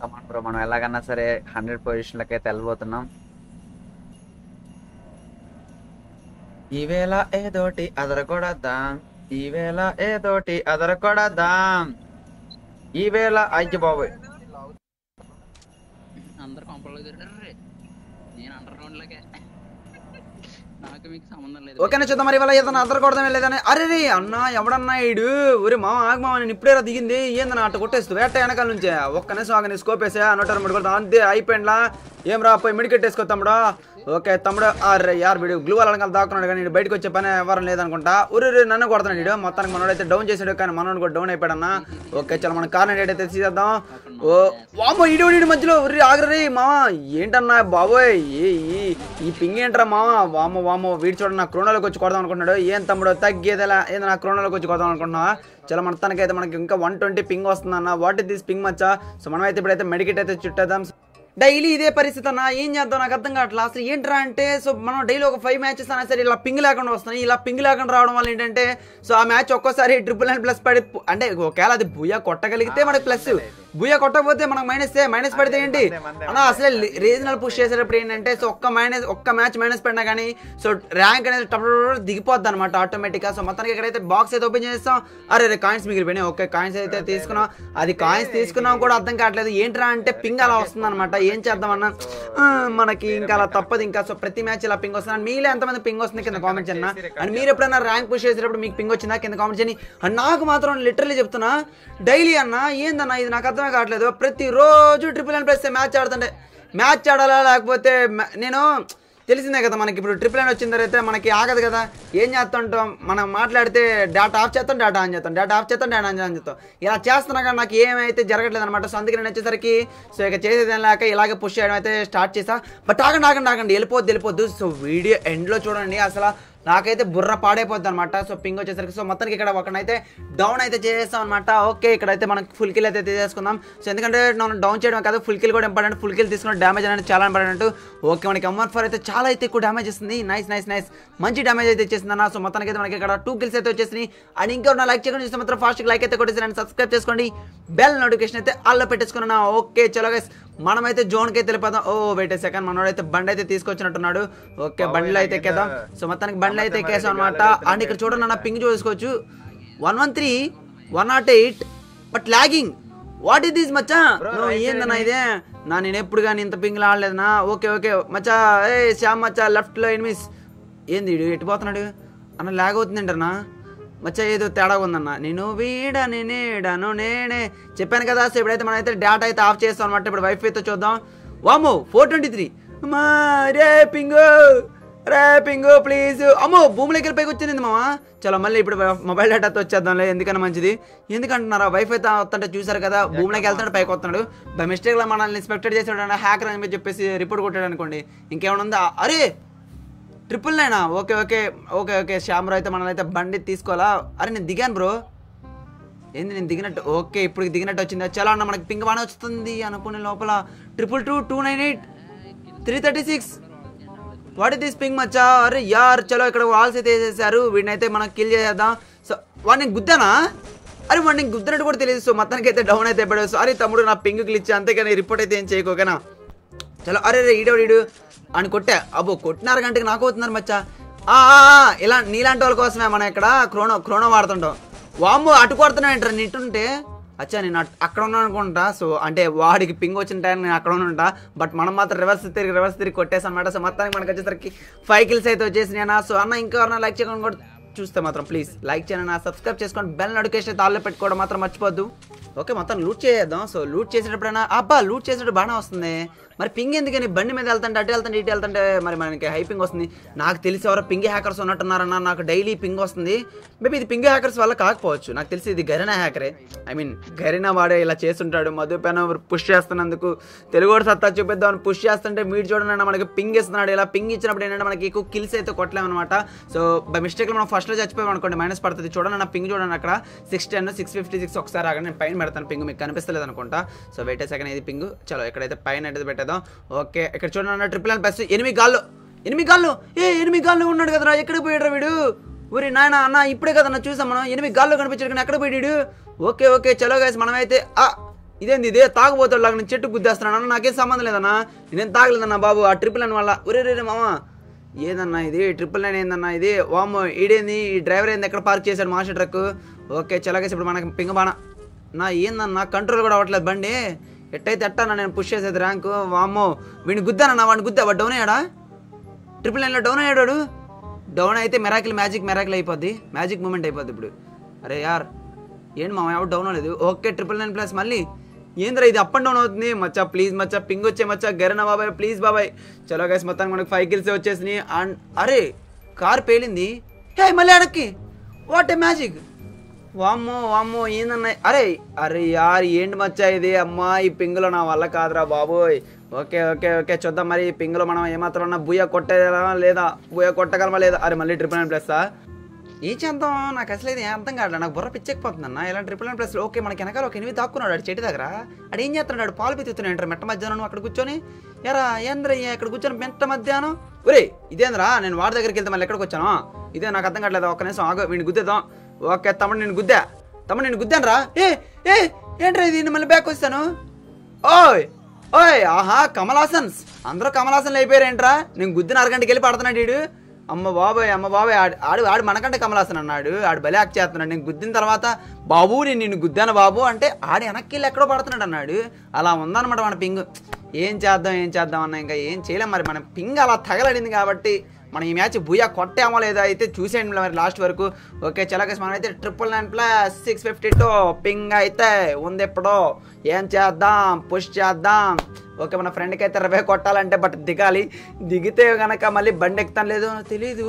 కమాన్ bro, మనం ఎలాగన్నా సరే 100 పొజిషన్లకి అయితే వెళ్ళిపోతున్నాం. ఈవేళ ఏదోటి అదరకొడదాం, ఈవేళ ఏదోటి అదరకొడదాం, ఈవేళ అయ్య బాబోయ్ అందరు కొంపలో తిరిగారు. నేను అండర్ గ్రౌండ్ లాగే, నాకు మీకు సంబంధం లేదు. ఓకేనా చూద్దాం మరి ఇవాళ ఏదైనా అదరకొడదాం లేదని. అరే రే అన్న ఎవడన్నా ఇడు ఒరే మామ ఆగు మామ, నేను ఇప్పుడే దిగింది ఏందన్నా అట్ట కొట్టేస్తూ వేట వెనకాల నుంచే ఒక్క నిమిషం ఆగని స్కోప్ వేసా అన్నట్టు కొడతాం అంతే అయిపోయిందా. ఏం రా పోయి మెడికెట్ వేసుకో తమ్ముడు. ఓకే తమ్ముడు. అరే యార్ వీడు గ్లూ వాళ్ళకి దాక్కున్నాడు కానీ వీడు బయటకు వచ్చే పని ఎవరం లేదనుకుంటా. ఊరు నన్ను కొడుతున్నాడు వీడు. మొత్తానికి మనోడైతే డౌన్ చేసాడు కానీ మనోడు కూడా డౌన్ అయిపోయాడన్నా. ఓకే చలో మన కార్నర్ అయితే తీసేద్దాం. ఓ వామో ఇడు మధ్యలో ఉర్రి ఆగరీ మామ ఏంటన్నా బాబోయ్ ఈ పింగ్ ఏంట్రా మామ. వామో వీడు చూడండి నా క్రోనోలోకి వచ్చి కొడదాం అనుకుంటున్నాడు. ఏం తమ్ముడు తగ్గేదేలా ఏదో నా క్రోనోలోకి వచ్చి కొడదాం అనుకుంటున్నావా. చాలా మొత్తానికైతే మనకి ఇంకా 120 పింగ్ వస్తుందన్న. వాట్ ఇస్ దిస్ పింగ్ మచ్చా. సో మనమైతే ఇప్పుడైతే మెడికెట్ అయితే చుట్టేద్దాం. డైలీ ఇదే పరిస్థితి అన్న, ఏం చేద్దాం నాకు అర్థం కావట్లేదు అసలు ఏంట్రా అంటే. సో మనం డైలీ ఒక 5 మ్యాచెస్ అయినా సరే ఇలా పింగ్ లేకుండా వస్తున్నాయి. ఇలా పింగ్ లేకుండా రావడం వల్ల ఏంటంటే సో ఆ మ్యాచ్ ఒక్కోసారి 999+ పడి అంటే ఒకవేళ అది బుయ్యా కొట్టగలిగితే మనకి ప్లస్, బుయ్యా కొట్టకపోతే మనకు మైనస్ పడితే ఏంటి అన్న. అసలే రీజనల్ పుష్ చేసేటప్పుడు ఏంటంటే సో ఒక్క మ్యాచ్ మైనస్ పడినా కానీ సో ర్యాంక్ అనేది దిగిపోద్ది అనమాట ఆటోమేటిక్గా. సో మొత్తానికి ఇక్కడైతే బాక్స్ అయితే ఓపెన్ చేస్తాం. అరే కాయిన్స్ మిగిలిపోయినాయి. ఓకే కాయిన్స్ అయితే తీసుకున్నాం. అది కాయిన్స్ తీసుకున్నాం కూడా అర్థం కావట్లేదు ఏంట్రా అంటే పింగ్ అలా వస్తుంది అనమాట. ఏం చేద్దామన్నా మనకి ఇంకా అలా తప్పదు ఇంకా. సో ప్రతి మ్యాచ్ ఇలా పింగ్ వస్తుంది. మీలో ఎంతమంది పింగ్ వస్తుంది కింద కామెంట్ చేయండి. అండ్ మీరు ఎప్పుడైనా ర్యాంక్ పుష్ చేసేటప్పుడు మీకు పింగ్ వచ్చిందా కింద కామెంట్ చేయండి. అండ్ నాకు మాత్రం లిటరల్లీ చెప్తున్నా డైలీ అన్న ఏందన్నా ఇది నాకు అర్థమే కావట్లేదు. ప్రతిరోజు 999+ మ్యాచ్ ఆడుతుంటే మ్యాచ్ ఆడాలా లేకపోతే నేను తెలిసిందే కదా మనకి ఇప్పుడు 999 వచ్చిన తర్వాత మనకి ఆగదు కదా. ఏం చేస్తుంటాం మనం మాట్లాడితే డేటా ఆఫ్ చేస్తాం, డేటా ఆన్ చేస్తాం, డేటా ఆఫ్ చేస్తాం, డేటా ఆన్ చేస్తాం. ఇలా చేస్తున్నా కానీ నాకు ఏమైతే జరగట్లేదు అనమాట. సో అందుకే నేను వచ్చేసరికి సో ఇక చేసేది లేక ఇలాగే పుష్ చేయడం అయితే స్టార్ట్ చేసా. బట్ ఆగండి వెళ్ళిపోద్దు. సో వీడియో ఎండ్లో చూడండి అసలు నాకైతే బుర్ర పాడైపోద్ది అనమాట. సో పింగ్ వచ్చేసరికి సో మొత్తానికి ఇక్కడ ఒకనైతే డౌన్ అయితే చేసేస్తాం అనమాట. ఓకే ఇక్కడైతే మనకి ఫుల్ కిల్ అయితే తీసేసుకుందాం. సో ఎందుకంటే మనం డౌన్ చేయడం కాదు ఫుల్ కిల్ కూడా ఇంపార్టెంట్. ఫుల్ కిల్ తీసుకున్న డ్యామేజ్ అనేది చాలా ఇంపార్టెంట్. ఓకే మనకి M14 అయితే చాలా అయితే ఎక్కువ డ్యామేజ్ ఇస్తుంది. నైస్ మంచి డ్యామేజ్ అయితే ఇచ్చేసింది అన్న. సో మొత్తానికి అయితే మనకి ఇక్కడ 2 కిల్స్ అయితే వచ్చేసినాయి. అండ్ ఇంకా నా లైక్ చేయకుండా చూస్తే మాత్రం ఫాస్ట్గా లైక్ అయితే కొట్టేసి అండ్ సబ్స్క్రైబ్ చేసుకోండి. బెల్ నోటిఫికేషన్ అయితే ఆల్లో పెట్టేసుకున్నా. ఓకే చలో గైస్ మనమైతే జోన్కి అయితే వెళ్ళిపోదాం. ఓ వెయిట్ సెకండ్ మనోడైతే బండి అయితే తీసుకొచ్చినట్టున్నాడు. ఓకే బండిలో అయితే ఎక్కేద్దాం. సో మొత్తానికి బండ్లు అయితే ఎక్కేసాం అనమాట. అండ్ ఇక్కడ చూడండి అన్న పింగ్ చూసుకోవచ్చు 113 108 but lagging. What is this మచ్చా. ఏందన్నా ఇదే నేను ఎప్పుడు కానీ ఇంత పింగ్లు ఆడలేదనా. ఓకే మచ్చా ఏ శ్యామ్ మచ్చా లెఫ్ట్లో ఎనిమిస్ ఏంది ఎట్టిపోతున్నాడు అన్న. లాగ్ అవుతుందంటన్నా మచ్చా ఏదో తేడా ఉందన్న. నేను వీడను నేనే చెప్పాను కదా. సో ఇప్పుడైతే మనం అయితే డేటా అయితే ఆఫ్ చేస్తాం అనమాట. ఇప్పుడు వైఫైతో చూద్దాం. వామో 423 రే పింగు ప్లీజ్. అమ్మో భూమిలోకి వెళ్ళిపోయి వచ్చింది మామ. చలో మళ్ళీ ఇప్పుడు మొబైల్ డేటాతో వచ్చేద్దాంలే ఎందుకన్నా మంచిది. ఎందుకంటున్నారా వైఫైతో వస్తుంటే చూసారు కదా భూమిలోకి వెళ్తాడు పైకి వస్తున్నాడు. బై మిస్టేక్లో మనల్ని ఇన్స్పెక్టర్ చేసాడు హ్యాకర్ అని చెప్పేసి రిపోర్ట్ కొట్టాడు అనుకోండి. ఇంకేమైనా ఉందా. అరే 999 ఓకే శ్యామరావు అయితే మనల్ని అయితే బండి తీసుకోవాలా. అరే నేను దిగాను బ్రో. ఏంది నేను దిగినట్టు. ఓకే ఇప్పుడు దిగినట్టు వచ్చింది. చలో అన్న మనకి పింక్ బాగానే వస్తుంది అనుకునే లోపల 222 298 336 వాట్ ఇస్ దిస్ పింగ్ మచ్చా. అరే యార్ చలో ఇక్కడ వాల్స్ అయితే వేసేసారు. వీడినైతే మనం కిల్ చేసేద్దాం. సో వాడిని గుద్దానా. అరే వాడిని గుద్దినట్టు కూడా తెలియదు. సో మొత్తానికి అయితే డౌన్ అయితే పడేది. సారీ తమ్ముడు నా పింగ్ క్లిచ్ అంతేగాని రిపోర్ట్ అయితే ఏం చేయకోకేనా. చలో అరే ఈడు అని కొట్టా. అబ్బో కొట్టినారు గంటకి నాకు అవుతున్నారు మచ్చా. ఇలా నీలాంటి వాళ్ళ కోసమే మనం ఇక్కడ క్రోనో వాడుతుంటాం. వామ్మో అటు కొడుతున్నాయంటారా నిట్టుంటే. అచ్చా నేను అక్కడ ఉన్నాను అనుకుంటా. సో అంటే వాడికి పింగ్ వచ్చిన టైం నేను అక్కడ ఉంటా. బట్ మనం మాత్రం రివర్స్ తిరిగి కొట్టేసాం అన్నమాట. సో మొత్తానికి మనకు వచ్చేసరికి 5 కిల్స్ అయితే వచ్చేసినాయి అన్న. సో అన్న ఇంకెవరన్నా లైక్ చేయకుండా కూడా చూస్తే మాత్రం ప్లీజ్ లైక్ చేయండి, సబ్స్క్రైబ్ చేసుకోండి, బెల్ నోటిఫికేషన్ అయితే ఆల్లో పెట్టుకోవడం మాత్రం మర్చిపోద్దు. ఓకే మొత్తం లూట్ చేద్దాం. సో లూట్ చేసేటప్పుడైనా లూట్ చేసేటప్పుడు బాగానే వస్తుంది. మరి పింగ్ ఎందుకని బండి మీద వెళ్తుంటే అటు వెళ్తుంటే మరి మనకి హై పింగ్ వస్తుంది. నాకు తెలిసి ఎవరో పింగ్ హ్యాకర్స్ ఉన్నట్టున్నారన్న. నాకు డైలీ పింగ్ వస్తుంది. మేబీ ఇది పింగ్ హ్యాకర్స్ వల్ల కాకపోవచ్చు. నాకు తెలిసి ఇది గరీనా హ్యాకరే. గరీనా వాడే ఇలా చేస్తుంటాడు. మధుపైన పుష్ చేస్తున్నందుకు తెలుగు సత్తా చూపిద్దామని పుష్ చేస్తుంటే మీరు చూడండి మనకి పింగ్ ఇస్తున్నాడు. ఇలా పింగ్ ఇచ్చినప్పుడు ఏంటంటే మనకి ఎక్కువ కిల్స్ అయితే కొట్టలేమన్నమాట. సో బై మిస్టేక్లో మనం ఫస్ట్లో చచ్చిపోయాం అనుకోండి మైనస్ పడుతుంది. చూడండి నా పింగ్ చూడండి అక్కడ 610 656 ఒకసారి ఆగండి నేను పైన పెడతాను. పింగ్ మీకు కనిపిస్తలేదు అనుకుంటా. సో వెయిట్ సెకండ్ ఇది పింగ్. చలో ఇక్కడైతే పైన అయితే పెట్టేద్దాం. ఓకే ఇక్కడ చూడండి 999+ 8 గాల్లో ఉన్నాడు కదరా. ఎక్కడికి పోయాడు వీడు. ఊరి నాయన అన్న ఇప్పుడే కదన్నా చూసాం మనం 8 గాల్లో కనిపించాడు కానీ ఎక్కడ పోయాడు. ఓకే చలో గైస్ మనమైతే ఇదేంది ఇదే తాగబోతాడు లాగా నేను చెట్టు గుద్దేస్తున్నాను అన్న, నాకేం సంబంధం లేదన్నా, నేనేం తాగలేదన్నా బాబు ఆ ట్రిపుల్ నైన్ వల్ల. ఒరే రే మామ ఏందన్నా ఇది ట్రిపుల్ నైన్ ఏందన్నా ఇది, వామ్మో ఈడేంది ఈ డ్రైవర్ ఏంది ఎక్కడ పార్క్ చేశాడు మాస్టర్ ట్రక్. ఓకే చలాగేసి ఇప్పుడు మనకి పింగ బాణ నా ఏందన్నా కంట్రోల్ కూడా అవ్వట్లేదు బండి, ఎట్టయితే ఎట్టన్నా నేను పుష్ చేసేది ర్యాంకు. వామ్మో వీడిని గుద్దానన్నా, వాడిని గుద్దా, వాడు డౌన్ అయ్యాడా ట్రిపుల్ నైన్లో డౌన్ అయ్యాడు. డౌన్ అయితే మెరాకిల్ అయిపోద్ది, మ్యాజిక్ మూమెంట్ అయిపోద్ది ఇప్పుడు. అరే యార్ ఏంటి మామ ఎవరు డౌన్ అవ్వలేదు. ఓకే 999+ మళ్ళీ ఏంద్రా ఇది అప్ అండ్ డౌన్ అవుతుంది. మచ్చా ప్లీజ్ మచ్చా పింగ్ వచ్చే మచ్చా గరనా బాబాయ్ ప్లీజ్ బాబాయ్. చలో గైస్ మొత్తానికి మనకు 5 kills వచ్చేసినాయి. అండ్ అరే కార్ పేలింది, హే మళ్ళీ వెనక్కి, వాట్ ఏ మ్యాజిక్. వామ్మో ఏందన్నా, అరే అరే యార్ ఏంటి మచ్చా ఇది, అమ్మా ఈ పింగులో నా వల్ల కాదురా బాబోయ్. ఓకే చూద్దాం మరి ఈ పింగులో మనం ఏమాత్రం బూయ కొట్టగలమా లేదా, బూయ కొట్టగలమా లేదా. అరే మళ్ళీ 999+. ఏం చేద్దాం నాకు అసలు ఇది అర్థం కావట్లేదు, నాకు బుర్ర పిచ్చెక్కిపోతుంది అన్న. ఇలా 999+. ఓకే మనకి వెనకాల ఒక 8 దాక్కున్నాడు ఆడు చెట్టు దగ్గర. ఆడు ఏం చేస్తున్నాడు, పాలు పితుతున్నాడు మెట్ట మధ్యాహ్నం అక్కడ కూర్చొని. ఎరా ఏంద్రయ్య ఇక్కడ కూర్చొని మెట్ట మధ్యాహ్నం. ఒరే ఇదేంద్రా నేను వాడి దగ్గరికి వెళ్తే మళ్ళీ ఎక్కడికి వచ్చాను, ఇదే నాకు అర్థం కావట్లేదు. ఒక్క నిమిషం ఆగు వీడిని గుద్దేద్దాం. ఓకే తమ్ముడు నేను గుద్దాను రా. ఏంట్రా ఇది మళ్ళీ బ్యాక్ వస్తాను. ఓయ్ ఆహా కమలాసన్స్, అందరూ కమలాసన్లు అయిపోయారేంట్రా. నేను గుద్దిన అరగంటకి వెళ్ళి పడుతున్నాడు వీడు. అమ్మ బాబాయ్ ఆడు మనకంటే కమలాసన్ అన్నాడు, ఆడు బలి యాక్ట్ చేస్తున్నాడు. నేను గుద్దిన తర్వాత బాబు నేను గుద్దాను బాబు అంటే ఆడు వెనక్కి వెళ్ళి ఎక్కడో పడుతున్నాడు అన్నాడు. అలా ఉందన్నమాట మన పింగ్. ఏం చేద్దాం అన్న, ఇంకా ఏం చేయలేం మరి. మన పింగ్ అలా తగలడింది కాబట్టి మనం ఈ మ్యాచ్ బుయ్యా కొట్టామో లేదా అయితే చూసేయండి మరి లాస్ట్ వరకు. ఓకే చలాకేసి మనం అయితే 999+652 పింగ్ అయితే ఉంది ఎప్పుడో. ఏం చేద్దాం పుష్ చేద్దాం. ఓకే మన ఫ్రెండ్కి అయితే 20 కొట్టాలంటే బట్ దిగితే కనుక మళ్ళీ బండి ఎక్కుతాను లేదో తెలీదు.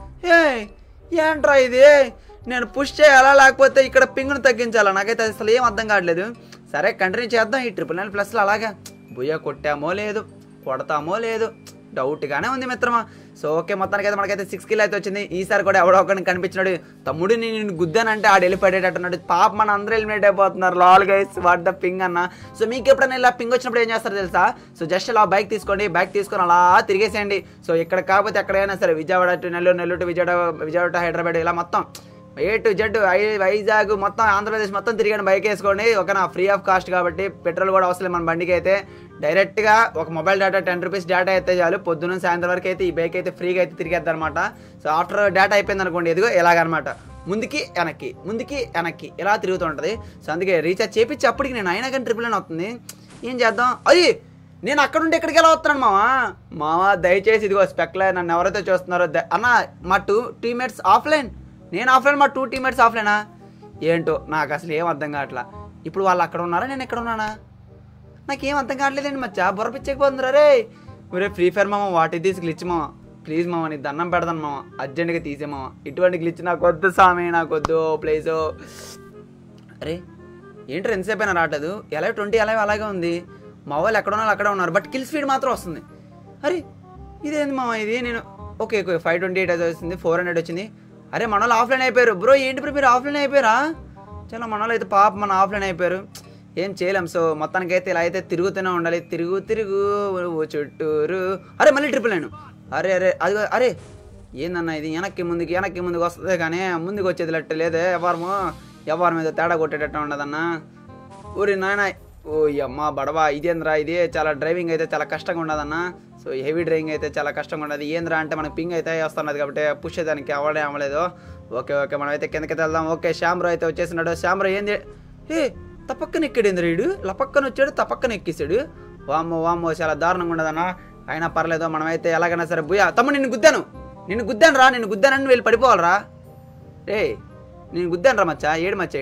ఏంట్రా ఇది, నేను పుష్ చేయాలా లేకపోతే ఇక్కడ పింగ్ను తగ్గించాలా, నాకైతే అసలు ఏం అర్థం కావట్లేదు. సరే కంటిన్యూ చేద్దాం ఈ 999+లో. అలాగా బుయ్య కొట్టామో లేదు కొడతామో లేదు డౌట్గానే ఉంది మిత్రమా. సో ఓకే మొత్తానికి అయితే మనకైతే 6 kills అయితే వచ్చింది. ఈసారి కూడా ఎవడో ఒకరిని కనిపించినాడు, తమ్ముడు నేను గుద్దానంటే ఆడు వెళ్ళిపడేటట్టున్నాడు. పాప మన అందరూ ఎలిమినేట్ అయిపోతున్నారు. Lol guys what the ping అన్న. సో మీకు ఎప్పుడైనా ఇలా పింగ్ వచ్చినప్పుడు ఏం చేస్తారో తెలుసా, సో జస్ట్ అలా బైక్ తీసుకోండి, బైక్ తీసుకొని అలా తిరిగేసేయండి. సో ఇక్కడ కాకపోతే ఎక్కడైనా సరే Vijayawada to Nellore to Vijayawada to Hyderabad ఇలా మొత్తం A to Z వైజాగ్ మొత్తం ఆంధ్రప్రదేశ్ మొత్తం తిరిగాను బైక్ వేసుకోండి. ఓకేనా ఫ్రీ ఆఫ్ కాస్ట్ కాబట్టి పెట్రోల్ కూడా అవసరం మన బండికి అయితే. డైరెక్ట్గా ఒక మొబైల్ డేటా 10 rupees డేటా అయితే చాలు. పొద్దున్న సాయంత్రం వరకు అయితే ఈ బైక్ అయితే ఫ్రీగా అయితే తిరిగేద్దాం అనమాట. సో ఆఫ్టర్ డేటా అయిపోయింది అనుకోండి, ఎదుగో ఎలాగనమాట ముందుకి వెనక్కి ఇలా తిరుగుతూ ఉంటుంది. సో అందుకే రీఛార్జ్ చేపించి అప్పటికి నేను అయినా కానీ 999 అవుతుంది. ఏం చేద్దాం, అది నేను అక్కడ ఉండి ఎక్కడికి ఎలా వస్తున్నాను మావా దయచేసి ఇదిగో స్పెక్లే నన్ను ఎవరైతే చూస్తున్నారో అన్న మా 2 teammates ఆఫ్లైన్, నేను ఆఫ్లైన్, మా 2 teammates ఆఫ్లైనా ఏంటో నాకు అసలు ఏం అర్థం కావట్లా. ఇప్పుడు వాళ్ళు అక్కడ ఉన్నారా నేను ఎక్కడ ఉన్నానా నాకేం అర్థం కావట్లేదండి. మచ్చా బుర్ర పిచ్చేకపోతుందిరా రే. ఒరే ఫ్రీ ఫైర్ మామ వాటి తీసి గ్లిచ్ మామ ప్లీజ్ మామ నీ దండం పెడతాను మామ అర్జెంట్గా తీసే మామ. ఇటువంటి గ్లిచ్ నాకు వద్దు సామి, నాకు వద్దు ప్లీజ్. అరే ఏంటో ఎంతసేపు అయినా రావట్లేదు. ఎలా 20 ఎలా అలాగే ఉంది. మా వాళ్ళు ఎక్కడ ఉన్నారు అక్కడే ఉన్నారు, బట్ కిల్ స్పీడ్ మాత్రం వస్తుంది. అరే ఇదేంది మామ ఇది. నేను ఓకే 528 అయితే వస్తుంది, 400 వచ్చింది. అరే మన వాళ్ళు ఆఫ్లైన్ అయిపోయారు బ్రో. ఏంటి బ్రో మీరు ఆఫ్లైన్ అయిపోయారా? చాలా మన వాళ్ళు అయితే పాప మన ఆఫ్లైన్ అయిపోయారు, ఏం చేయలేం. సో మొత్తానికి అయితే ఇలా అయితే తిరుగుతూనే ఉండాలి. తిరుగు చుట్టూరు. అరే మళ్ళీ 999. అరే అరే అది అరే ఏందన్నా ఇది వెనక్కి ముందుకు వస్తుంది కానీ ముందుకు వచ్చేది లెట్ట లేదే. ఎవరి మీద తేడా కొట్టేటట్టు ఉండదన్నా. ఊరి నాయన ఓ అమ్మ బడవా ఇదేంద్రా ఇది. చాలా డ్రైవింగ్ అయితే చాలా కష్టంగా ఉండదన్నా. సో హెవీ డ్రైవింగ్ అయితే చాలా కష్టంగా ఉండదు. ఏంద్రా అంటే మనకి పింగ్ అయితే వస్తున్నది కాబట్టి పుష్ చేయడానికి అవ్వలేదు. ఓకే మనం అయితే కిందకి వెళ్దాం. ఓకే శ్యామ్రో అయితే వచ్చేసినాడు. శ్యామ్రో ఏంది తపక్కన ఎక్కాడు ఏంద్రా వీడు. లపక్కన వచ్చాడు తపక్కన ఎక్కేసాడు. వామ్మో చాలా దారుణంగా ఉండదన్నా. అయినా పర్లేదు మనమైతే ఎలాగైనా సరే బుయ్యా. తమ్ముడు నిన్ను గుద్దాను రా, నిన్ను గుద్దానని వీళ్ళు పడిపోవాలరా. రే నేను గుద్దాను రా మచ్చా. ఏడు మచ్చా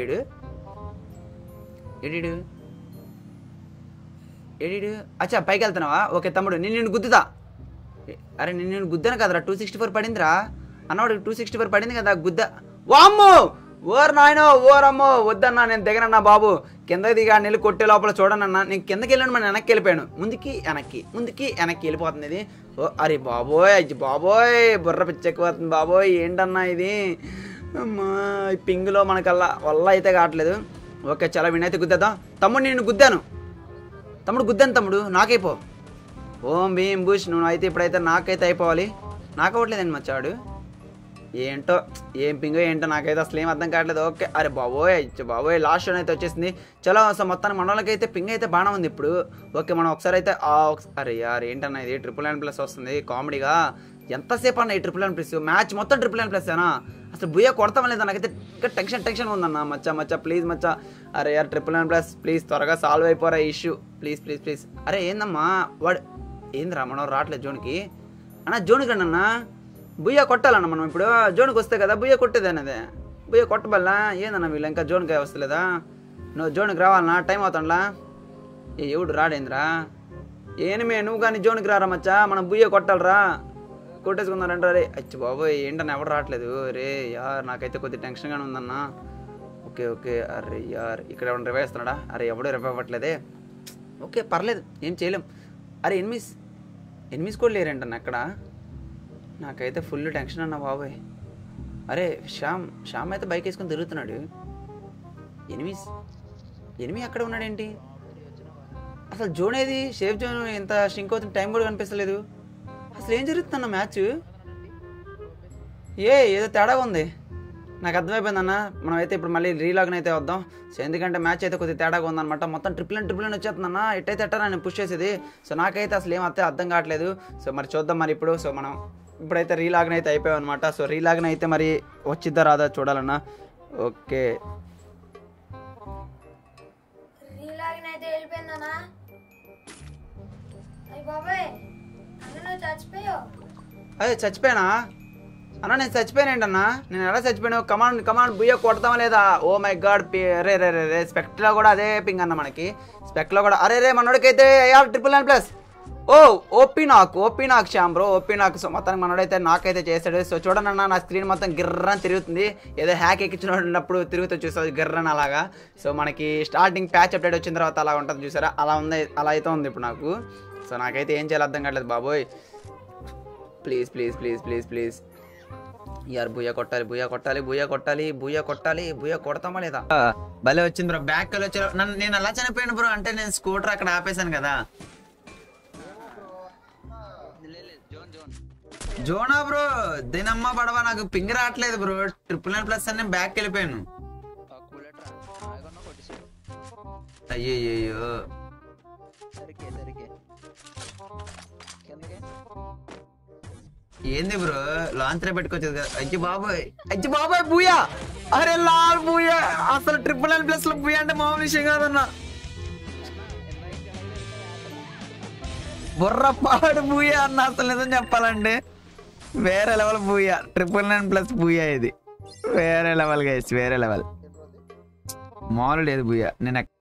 ఏడీడు అచ్చా పైకి వెళ్తున్నావా? ఓకే తమ్ముడు నిన్ను గుద్దుతా. అరే నిన్ను గుద్దాను కదరా. 264 పడిందిరా అన్నవాడు. 264 పడింది కదా గుద్దా. వామ్మో ఓర్ నాయనో ఓరమ్మో వద్దన్నా నేను దిగనన్నా బాబు. కిందకి దిగా నెల్లి కొట్టే లోపల చూడనన్నా. నేను కిందకి వెళ్ళాను మన వెనక్కి వెళ్ళిపోయాను. ముందుకి వెనక్కి వెళ్ళిపోతుంది ఇది. అరే బాబోయ్ బుర్ర పిచ్చెక్కిపోతుంది బాబోయ్. ఏంటన్నా ఇది అమ్మా ఈ పింగ్లో మనకల్లా వల్ల అయితే కావట్లేదు. ఓకే చాలా వినైతే గుద్దేద్దాం. తమ్ముడు నేను గుద్దాను తమ్ముడు నాకైపో. ఓం భీం బుష్ నువ్వు అయితే ఇప్పుడైతే నాకైతే అయిపోవాలి. నాకు అవ్వట్లేదండి మచ్చాడు. ఏంటో ఏం పింగో ఏంటో నాకైతే అసలు ఏం అర్థం కావట్లేదు. ఓకే అరే బాబోయ్ బాబోయ్ లాస్ట్ షోన్ అయితే వచ్చేసింది. చలో సో మొత్తానికి మన వాళ్ళకైతే పింగ్ అయితే బాగానే ఉంది ఇప్పుడు. ఓకే మనం ఒకసారి అయితే అరే యార్ ఏంటన్నా ఇది 999+ వస్తుంది కామెడీగా. ఎంతసేపు అన్న ఈ 999+? మ్యాచ్ మొత్తం 999+ఏనా? అసలు బుయ్య కొడతాం లేదా? నాకైతే ఇంకా టెన్షన్ ఉందన్న. మచ్చా ప్లీజ్ మచ్చా. అరే యార్ 999+ ప్లీజ్ త్వరగా సాల్వ్ అయిపోరా ఇష్యూ ప్లీజ్. అరే ఏందమ్మా వాడు ఏందిరా మనం రావట్లేదు జోన్కి అన్న. జోన్కి రండి అన్న. బుయ్య కొట్టాలన్న మనం ఇప్పుడు. జోన్కి వస్తే కదా బుయ్య కొట్టేదన్నదే. బుయ్య కొట్టబల్లా ఏందన్న వీళ్ళు ఇంకా జోన్కి వస్తలేదా? నువ్వు జోన్కి రావాలన్నా టైం అవుతాండ్లా. ఎవడు రాడేంద్రా? ఏనిమే నువ్వు కానీ జోన్కి రారా మచ్చా, మనం బుయ్య కొట్టాలరా. కొట్టేసుకున్నారంట. రే అచ్చి బాబోయ్ ఏంటన్నా ఎవడు రావట్లేదు. రే యార్ నాకైతే కొద్దిగా టెన్షన్గానే ఉందన్న. ఓకే అరే యార్ ఇక్కడ ఎవరు రివైవ్ ఇస్తున్నాడా? అరే ఎవడో రివైవ్ అవ్వట్లేదే. ఓకే పర్లేదు ఏం చేయలేం. అరే ఎనిమిస్ కూడా లేరేంటన్న అక్కడ. నాకైతే ఫుల్ టెన్షన్ అన్న బాబోయ్. అరే శ్యామ్ అయితే బైక్ వేసుకొని తిరుగుతున్నాడు. ఎనిమి అక్కడ ఉన్నాడేంటి? అసలు జోన్ ఏది? షేఫ్ జోన్ ఎంత షింక్ అవుతుంది టైం కూడా కనిపిస్తలేదు. అసలు ఏం జరుగుతుందన్న మ్యాచ్? ఏదో తేడా ఉంది. నాకు అర్థమైపోయిందన్న. మనమైతే ఇప్పుడు మళ్ళీ రీలాగ్ని అయితే వద్దాం. సో ఎందుకంటే మ్యాచ్ అయితే కొద్దిగా తేడాగా ఉందన్నమాట. మొత్తం ట్రిపుల్ అండ్ వచ్చేస్తుందన్న. ఎట్టయితే ఎట్టా నేను పుష్ చేసేది. సో నాకైతే అసలు ఏం అర్థం కావట్లేదు. సో మరి చూద్దాం మరి ఇప్పుడు. సో మనం ఇప్పుడైతే రీలాగ్ని అయితే అయిపోయాం అనమాట. సో రీలాగ్ని అయితే మరి వచ్చిద్దా రాదా చూడాలన్నా. ఓకే అదే చచ్చిపోయానా అన్న? నేను చచ్చిపోయానేంటన్నా? నేను ఎలా చచ్చిపోయాను? కమాండ్ బుయ్య కొడతామా లేదా? ఓ మై గాడ్ రే స్పెక్ట్లో కూడా అదే పింగ్ అన్న మనకి. స్పెక్ట్లో కూడా అరే మనోడికైతే 999+. ఓపీ నాకు శ్యామ్ బ్రో ఓపీ నాకు. సో మొత్తానికి మనోడైతే నాకైతే చేశాడు. సో చూడండి అన్న నా స్క్రీన్ మొత్తం గిర్రని తిరుగుతుంది. ఏదో హ్యాక్ ఎక్కించినప్పుడు తిరుగుతూ చూస్తుంది గిర్రని అలాగా. సో మనకి స్టార్టింగ్ ప్యాచ్ అప్డేట్ వచ్చిన తర్వాత అలా ఉంటుంది చూసారా, అలా అయితే ఉంది ఇప్పుడు నాకు. సో నాకైతే ఏం చేయాలి అర్థం కావట్లేదు బాబోయ్. ప్లీజ్ యార్ బుయ్య కొట్టాలి. కొడతామా లేదా? భలే వచ్చింది బ్రో. బ్యాక్ కల్ వచ్చి నేను అలా చనిపోయాను బ్రో. అంటే నేను స్కూటర్ అక్కడ ఆపేశాను కదా. జోనా బ్రో దీనమ్మ పడవ నాకు పింగ్ రావట్లేదు బ్రో. 999+ అని బ్యాక్ వెళ్ళిపోయాను. అయ్యో ఏంది బ్రో లాంచ్ పెట్టుకోవచ్చు కదా. అజ్జి బాబాయ్ బూయా. అరే లాల్ బూయా. అసలు 999+ లో బూయా అంటే మామూలు విషయం కాదన్న. బుర్రపాడు బూయా అన్న. అసలు నిజం చెప్పాలంటే వేరే లెవెల్ బూయా. 999+ బూయా ఇది వేరే లెవెల్ గైస్, వేరే లెవెల్. మామూలు లేదు బూయా. నేను